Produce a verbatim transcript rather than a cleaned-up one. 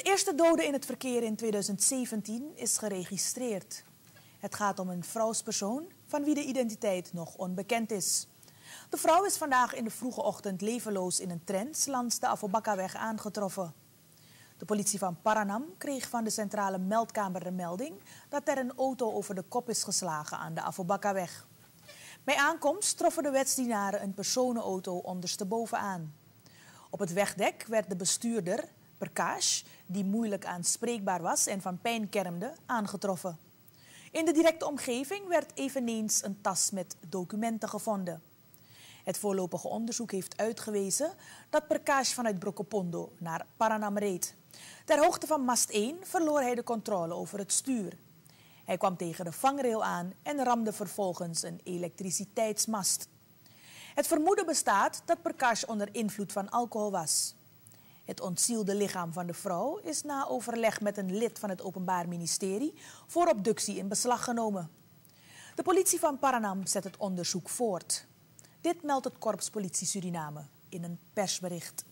eerste dode in het verkeer in tweeduizend zeventien is geregistreerd. Het gaat om een vrouwspersoon van wie de identiteit nog onbekend is. De vrouw is vandaag in de vroege ochtend levenloos in een trends langs de Afobakaweg aangetroffen. De politie van Paranam kreeg van de centrale meldkamer de melding dat er een auto over de kop is geslagen aan de Afobakaweg. Bij aankomst troffen de wetsdienaren een personenauto ondersteboven aan. Op het wegdek werd de bestuurder, Prakash, die moeilijk aanspreekbaar was en van pijn kermde, aangetroffen. In de directe omgeving werd eveneens een tas met documenten gevonden. Het voorlopige onderzoek heeft uitgewezen dat Prakash vanuit Brokopondo naar Paranam reed. Ter hoogte van mast één verloor hij de controle over het stuur. Hij kwam tegen de vangrail aan en ramde vervolgens een elektriciteitsmast. Het vermoeden bestaat dat Prakash onder invloed van alcohol was. Het ontzielde lichaam van de vrouw is na overleg met een lid van het Openbaar Ministerie voor obductie in beslag genomen. De politie van Paranam zet het onderzoek voort. Dit meldt het Korps Politie Suriname in een persbericht.